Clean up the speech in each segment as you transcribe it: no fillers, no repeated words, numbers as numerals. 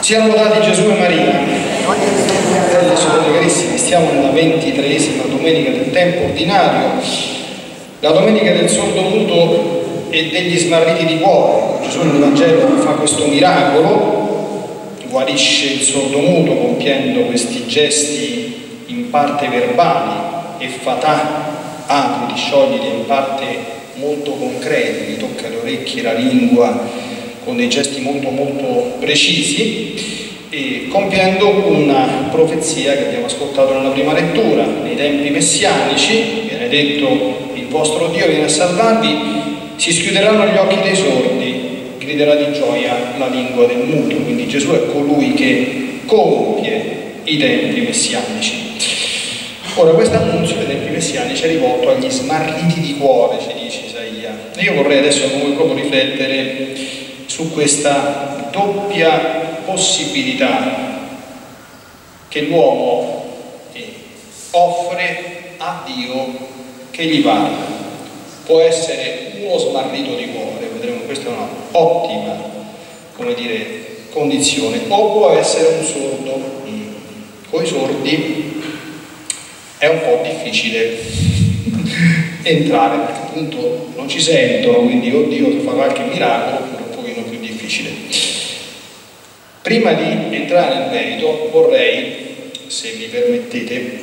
Siano lodati Gesù e Maria. Fratelli e sorelle carissimi, stiamo nella 23esima domenica del tempo ordinario, la domenica del sordomuto e degli smarriti di cuore. Gesù nell'Evangelo fa questo miracolo, guarisce il sordomuto compiendo questi gesti in parte verbali, effatà, apri, sciogliti, in parte molto concreti, gli tocca le orecchie, la lingua, con dei gesti molto precisi, e compiendo una profezia che abbiamo ascoltato nella prima lettura. Nei tempi messianici viene detto: il vostro Dio viene a salvarvi, si schiuderanno gli occhi dei sordi, griderà di gioia la lingua del muto. Quindi Gesù è colui che compie i tempi messianici. Ora, questo annunzio dei tempi messianici è rivolto agli smarriti di cuore, ci dice Isaia. E io vorrei adesso con voi proprio riflettere su questa doppia possibilità che l'uomo offre a Dio che gli parla. Può essere uno smarrito di cuore, vedremo, questa è un'ottima, condizione, o può essere un sordo. Con i sordi è un po' difficile entrare, perché appunto non ci sentono, quindi oddio fa qualche miracolo, più difficile. Prima di entrare nel merito vorrei, se mi permettete,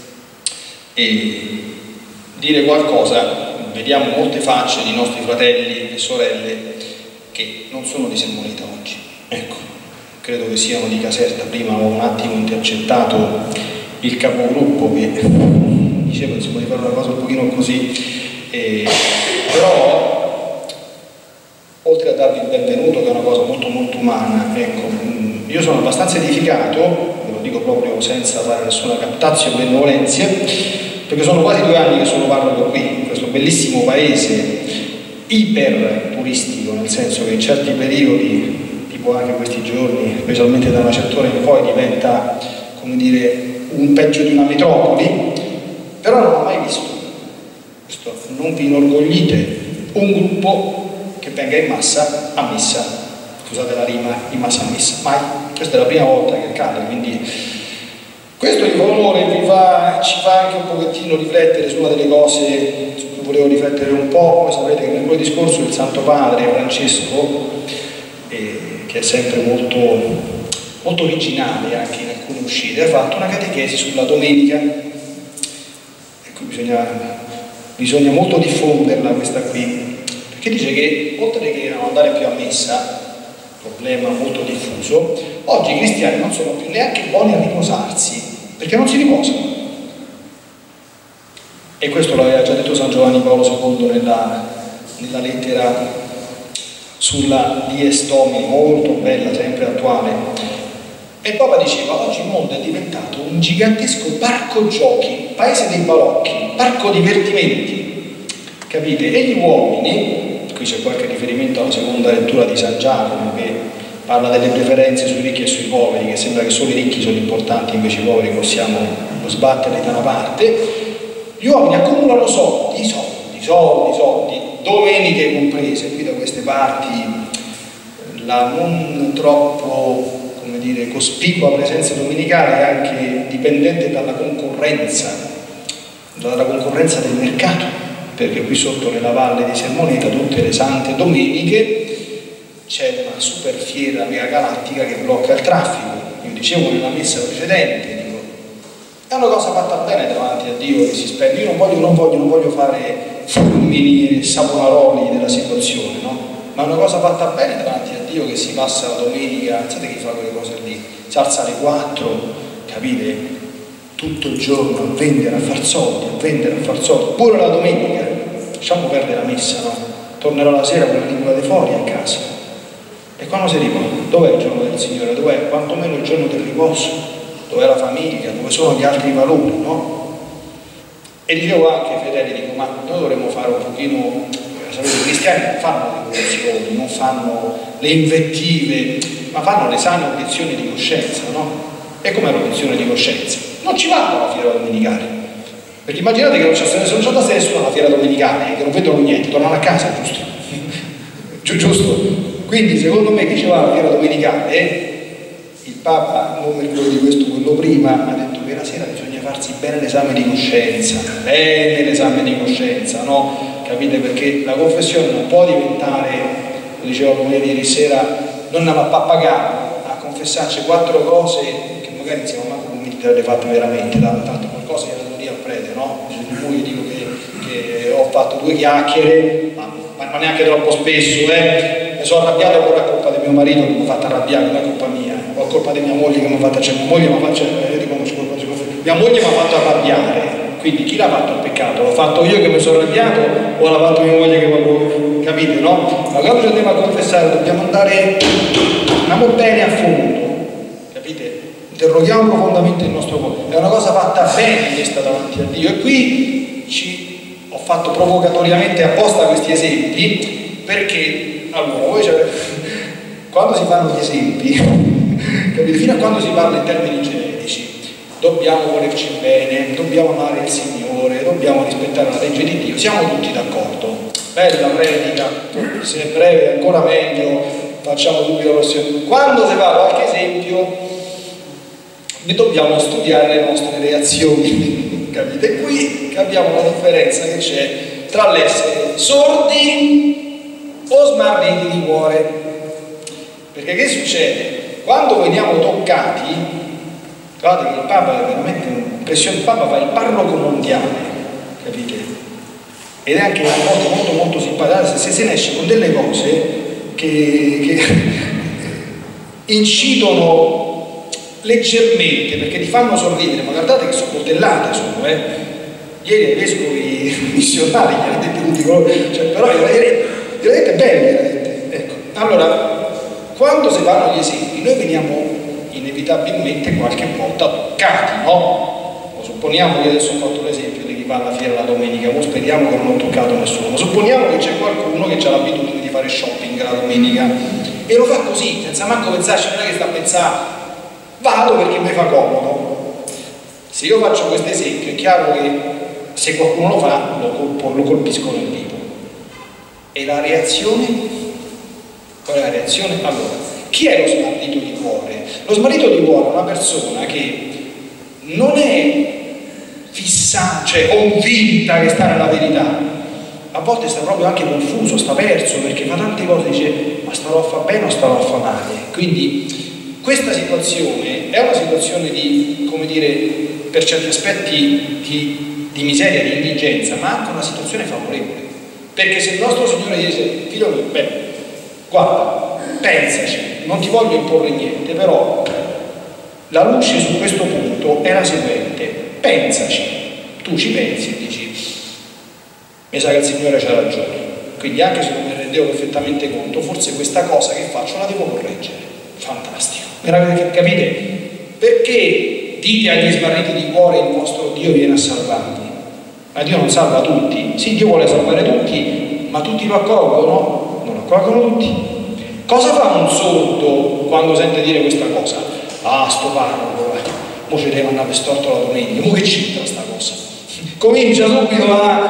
dire qualcosa. Vediamo molte facce di nostri fratelli e sorelle che non sono di Sermoneta oggi. Ecco, credo che siano di Caserta. Prima ho un attimo intercettato il capogruppo che diceva insomma di fare una cosa un pochino così, però oltre a darvi il benvenuto, che è una cosa molto umana, ecco, io sono abbastanza edificato, ve lo dico proprio senza fare nessuna captazio o benevolenza, perché sono quasi 2 anni che sono parroco qui, in questo bellissimo paese iper turistico, nel senso che in certi periodi, tipo anche questi giorni, specialmente da una certa ora in poi, diventa, come dire, un peggio di una metropoli, però non ho mai visto questo. Non vi inorgoglite un gruppo che venga in massa a messa, scusate la rima, in massa a messa, mai. Questa è la prima volta che accade, quindi questo vi fa onore, ci fa anche un pochettino riflettere su una delle cose su cui volevo riflettere un po'. Voi sapete che mercoledì scorso il Santo Padre Francesco, che è sempre molto originale anche in alcune uscite, ha fatto una catechesi sulla domenica, ecco, bisogna molto diffonderla questa qui, che dice che oltre che non andare più a messa, problema molto diffuso, oggi i cristiani non sono più neanche buoni a riposarsi, perché non si riposano. E questo l'aveva già detto San Giovanni Paolo II nella lettera sulla Dies Domini, molto bella, sempre attuale. E il Papa diceva: oggi il mondo è diventato un gigantesco parco giochi, paese dei balocchi, parco divertimenti, capite? E gli uomini, qui c'è qualche riferimento alla seconda lettura di San Giacomo che parla delle preferenze sui ricchi e sui poveri, che sembra che solo i ricchi sono importanti, invece i poveri possiamo sbatterli da una parte. Gli uomini accumulano soldi, domeniche comprese. Qui da queste parti la non troppo, come dire, cospicua presenza domenicale è anche dipendente dalla concorrenza del mercato, perché qui sotto nella valle di Sermoneta tutte le sante domeniche c'è una super fiera mega galattica che blocca il traffico. Io dicevo nella messa precedente, dico, è una cosa fatta bene davanti a Dio che si spende. Io non voglio fare fulmini e saponaroli della situazione, no? Ma è una cosa fatta bene davanti a Dio che si passa la domenica, sapete chi fa quelle cose lì? Si alza alle 4, capite? Tutto il giorno a vendere, a far soldi, pure la domenica. Lasciamo perdere la messa, no? Tornerò la sera con la lingua di fuori a casa. E quando si riposa? Dov'è il giorno del Signore? Dov'è quantomeno il giorno del riposo? Dov'è la famiglia? Dove sono gli altri valori, no? E dicevo anche ai fedeli, dico, ma noi dovremmo fare un pochino, sapete, i cristiani non fanno le rivoluzioni, non fanno le invettive, ma fanno le sane obiezioni di coscienza, no? E com'è l'obiezione di coscienza? Non ci vanno alla fiera domenicale, perché immaginate che non c'è nessuno alla fiera domenicale, che non vedono niente, tornano a casa, giusto? Quindi secondo me chi ci va alla fiera domenicale il Papa, non mi ricordo di questo, quello prima, ha detto che la sera bisogna farsi bene l'esame di coscienza, no? Capite? Perché la confessione non può diventare, lo dicevo come ieri sera, non una pappagata a confessarci 4 cose che magari non siamo manco convinti di averle fatte veramente, tanto qualcosa che devo dire al prete, no? Io dico che ho fatto 2 chiacchiere, ma neanche troppo spesso, mi sono arrabbiato per la colpa di mio marito che mi ha fatto arrabbiare, non è colpa mia, o colpa di mia moglie che mi ha fatto, mia moglie mi ha fatto arrabbiare. Quindi chi l'ha fatto il peccato? L'ho fatto io che mi sono arrabbiato o l'ha fatto mia moglie che mi ha... Capite, no? Ma quando ci andiamo a confessare dobbiamo andiamo bene a fondo, capite? Interroghiamo profondamente il nostro cuore. È una cosa fatta bene questa davanti a Dio. E qui ho fatto provocatoriamente apposta questi esempi perché, allora, voi quando si fanno gli esempi, capite? Fino a quando si parla in termini generici, dobbiamo volerci bene, dobbiamo amare il Signore, dobbiamo rispettare la legge di Dio, siamo tutti d'accordo. Bella predica, se è breve ancora meglio, facciamo subito la prossima. Quando si fa qualche esempio, dobbiamo studiare le nostre reazioni, capite? E qui capiamo la differenza che c'è tra l'essere sordi o smarriti di cuore. Perché che succede? Quando veniamo toccati, guardate che il Papa è veramente un'impressione, il Papa fa il parroco mondiale, capite? Ed è anche molto simpatico, se ne esce con delle cose che incidono leggermente, perché ti fanno sorridere, ma guardate che sono coltellate sono, Ieri ai vescovi missionari gli avete tenuti coloro, però veramente belli, ecco. Allora, quando si fanno gli esempi, noi veniamo inevitabilmente qualche volta toccati, no? Supponiamo che adesso ho fatto l'esempio di chi va alla fiera la domenica, ma speriamo che non ho toccato nessuno, ma supponiamo che c'è qualcuno che ha l'abitudine di fare shopping la domenica e lo fa così, senza manco pensarci, non è che sta a pensare vado perché mi fa comodo. Se io faccio questo esempio è chiaro che se qualcuno lo fa lo colpisco nel vivo. E la reazione? Qual è la reazione? Allora, chi è lo smarrito di cuore? Lo smarrito di cuore è una persona che non è fissata, cioè convinta che sta nella verità, a volte sta proprio anche confuso, sta perso perché fa tante cose, dice ma starò a fare bene o starò a fare male. Quindi questa situazione è una situazione di, come dire, per certi aspetti di miseria, di indigenza, ma anche una situazione favorevole, perché se il nostro Signore dice figlio mio, beh, guarda, pensaci, non ti voglio imporre niente, però la luce su questo punto è la seguente: pensaci, tu ci pensi e dici mi sa che il Signore c'ha ragione, quindi anche se non mi rendevo perfettamente conto, forse questa cosa che faccio la devo correggere. Fantastico, capite? Perché dite agli smarriti di cuore il vostro Dio viene a salvarvi? Ma Dio non salva tutti, sì, Dio vuole salvare tutti, ma tutti lo accolgono? Non lo accolgono tutti. Cosa fa un sordo quando sente dire questa cosa? Ah, sto parroco, mo ci devo andare per storto la domenica, mo che c'entra sta cosa? Comincia subito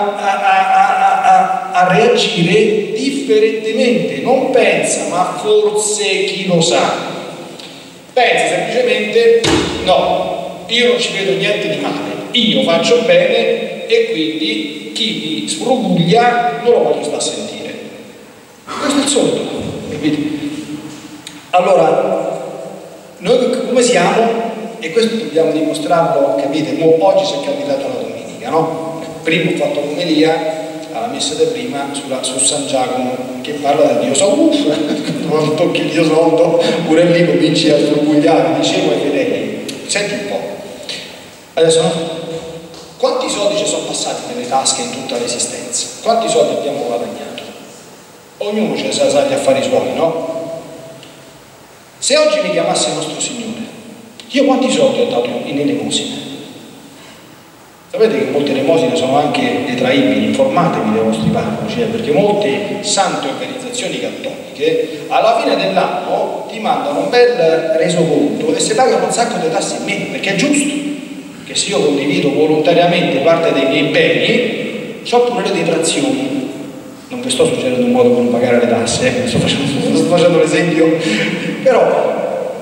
a reagire differentemente, non pensa, ma forse chi lo sa. Pensa semplicemente, no, io non ci vedo niente di male, io faccio bene e quindi chi mi sfruguglia non lo voglio sta a sentire. Questo è il sordo, capite? Allora, noi come siamo? E questo dobbiamo dimostrarlo, capite? Oggi ci è capitato la domenica, no? Prima ho fatto l'omelia alla messa di prima su San Giacomo che parla del Dio soldo, non tocchi il Dio soldo, pure lì cominci a sfrugugliare, dicevo ai fedeli, senti un po', adesso no? Quanti soldi ci sono passati nelle tasche in tutta l'esistenza? Quanti soldi abbiamo guadagnato? Ognuno ci sa gli affari suoi, no? Se oggi mi chiamasse il nostro Signore, io quanti soldi ho dato in elemosine? Sapete che molte elemosine sono anche detraibili, informatevi dei vostri parroci, perché molte sante organizzazioni cattoliche alla fine dell'anno ti mandano un bel resoconto e si pagano un sacco di tasse in meno, perché è giusto che se io condivido volontariamente parte dei miei beni, ho pure le detrazioni. Non vi sto suggerendo un modo per non pagare le tasse, sto facendo l'esempio, però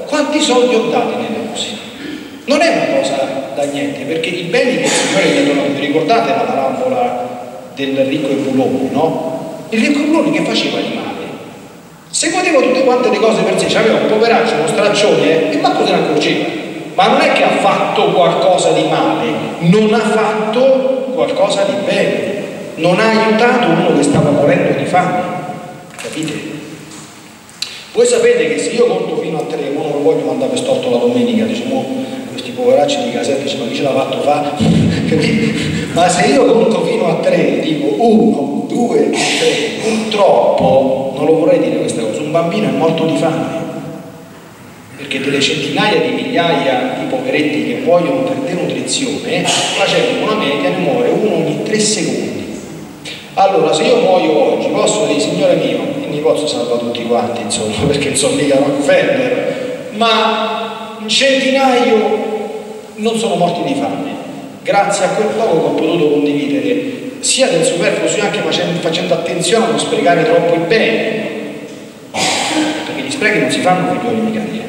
Quanti soldi ho dato nei depositi? Non è una cosa da niente, perché i beni che il Signore gli ha donato, vi ricordate la parabola del ricco e bulone, no? Il ricco e bulone che faceva di male? Se godeva tutte quante le cose per sé, c'aveva un poveraccio, uno straccione, e manco se ne accorgeva. Ma non è che ha fatto qualcosa di male, non ha fatto qualcosa di bene, non ha aiutato uno che stava morendo di fame, capite? Voi sapete che se io conto fino a 3, non lo voglio mandare storto la domenica, diciamo, questi poveracci di Caserta, dice, ma chi ce l'ha fatto fa? Capite? Ma se io conto fino a 3, dico 1, 2, 3, purtroppo, non lo vorrei dire questa cosa, un bambino è morto di fame, perché delle centinaia di migliaia di poveretti che muoiono per denutrizione, facendo una media ne muore uno ogni 3 secondi. Allora, se io muoio oggi, posso dire, Signore mio, quindi posso salvare tutti quanti, insomma, perché non sono mica Rockefeller, ma un centinaio non sono morti di fame, grazie a quel poco che ho potuto condividere, sia del superfluo, sia anche facendo attenzione a non sprecare troppo il bene, perché gli sprechi non si fanno figlioli mica dire.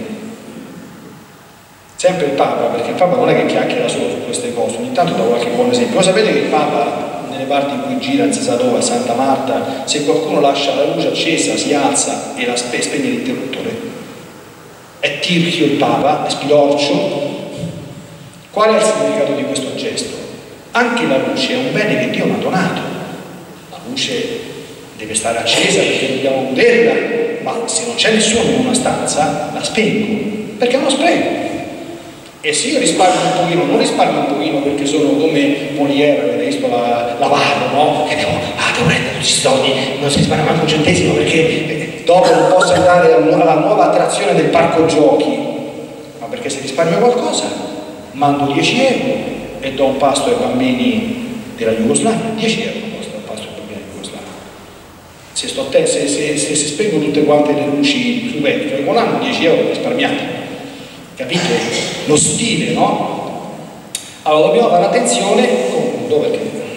Sempre il Papa, perché il Papa non è che chiacchiera solo su queste cose, ogni tanto da qualche buon esempio. Voi sapete che il Papa, nelle parti in cui gira, non si sa dove, a Santa Marta, se qualcuno lascia la luce accesa, si alza e la spegne l'interruttore. È tirchio il Papa, è spilorcio. Qual è il significato di questo gesto? Anche la luce è un bene che Dio mi ha donato. La luce deve stare accesa perché dobbiamo goderla, ma se non c'è nessuno in una stanza, la spengo, perché è uno spreco. E se io risparmio un pochino, non risparmio un pochino perché sono come Molière, avete visto l'avaro, no? Che devo prendere tutti i soldi, non si risparmia manco un centesimo perché dopo non posso andare alla nuova attrazione del parco giochi, ma perché se risparmio qualcosa mando 10 euro e do un pasto ai bambini della Jugoslavia, 10 euro costa un pasto ai bambini della Jugoslavia. Se spengo tutte quante le luci superflue, con anno 10 euro risparmiati. Capite? Lo stile, no? Allora dobbiamo fare attenzione, concludo perché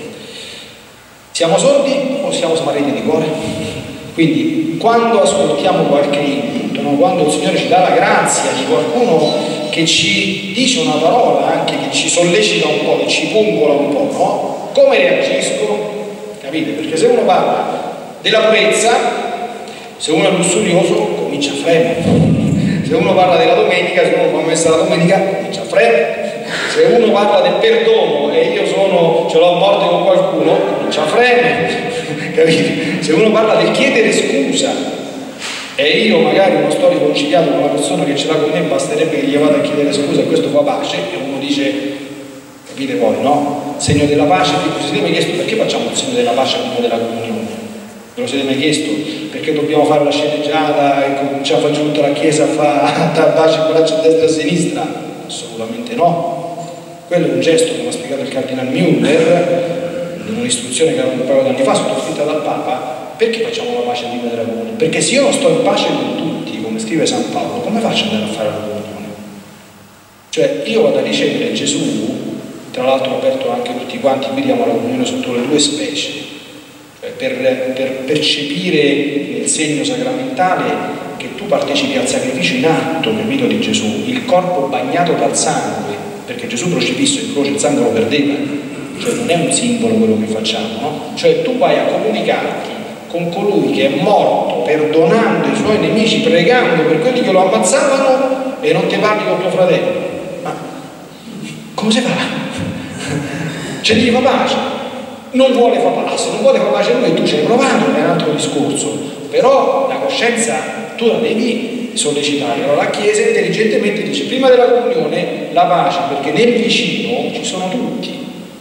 siamo sordi o siamo smarriti di cuore? Quindi quando ascoltiamo qualche input, no? Quando il Signore ci dà la grazia di qualcuno che ci dice una parola, anche che ci sollecita un po', che ci pungola un po', no? Come reagisco? Capite? Perché se uno parla della purezza, se uno è lussurioso, comincia a fremere. Se uno parla della domenica, se uno fa messa la domenica, comincia a fremere. Se uno parla del perdono e io ce l'ho a morte con qualcuno, comincia a fremere. Capite? Se uno parla del chiedere scusa e io magari non sto riconciliato con una persona che ce l'ha con me, basterebbe che gli vada a chiedere scusa e questo fa pace, e uno dice, capite voi, no? Segno della pace, vi siete mai chiesto perché facciamo il segno della pace prima della comunione? Ve lo siete mai chiesto? Perché dobbiamo fare la sceneggiata e cominciamo a fare tutta la chiesa a fare baci il braccio a destra e a sinistra? Assolutamente no. Quello è un gesto che mi ha spiegato il Cardinal Müller in un'istruzione che aveva un paio di anni fa, sottoscritta dal Papa. Perché facciamo la pace prima della comunione? Perché se io non sto in pace con tutti, come scrive San Paolo, come faccio ad andare a fare la comunione? Cioè io vado a ricevere Gesù, tra l'altro ho aperto anche tutti quanti, qui diamo la comunione sotto le 2 specie, per percepire nel segno sacramentale che tu partecipi al sacrificio in atto, capito, di Gesù, il corpo bagnato dal sangue, perché Gesù crocifisso in croce il sangue lo perdeva, cioè non è un simbolo quello che facciamo, no? Cioè tu vai a comunicarti con colui che è morto perdonando i suoi nemici, pregando per quelli che lo ammazzavano, e non ti parli con tuo fratello. Ma come si fa? Cioè gli fa pace. Non vuole fare pace, non vuole fare pace lui, tu ci hai provato, è un altro discorso, però la coscienza tu la devi sollecitare. Allora la Chiesa intelligentemente dice prima della comunione la pace, perché nel vicino ci sono tutti,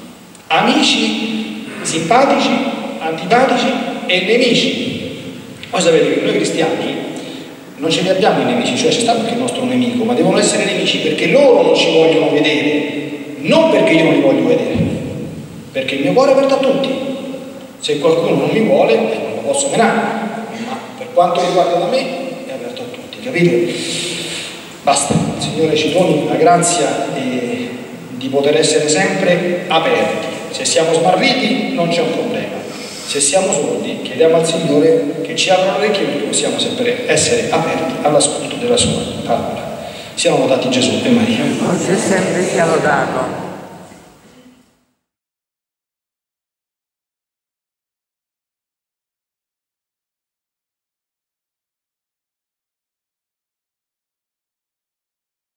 amici, simpatici, antipatici e nemici. Voi sapete che noi cristiani non ce li abbiamo i nemici, cioè c'è stato anche il nostro nemico, ma devono essere nemici perché loro non ci vogliono vedere, non perché io non li voglio vedere. Perché il mio cuore è aperto a tutti. Se qualcuno non mi vuole, non lo posso menare, ma per quanto riguarda da me è aperto a tutti, capite? Basta, il Signore ci doni la grazia di poter essere sempre aperti. Se siamo smarriti non c'è un problema, se siamo sordi chiediamo al Signore che ci apra le orecchie perché possiamo sempre essere aperti all'ascolto della sua parola. Siano lodati Gesù e Maria. Oggi e sempre sia lodato.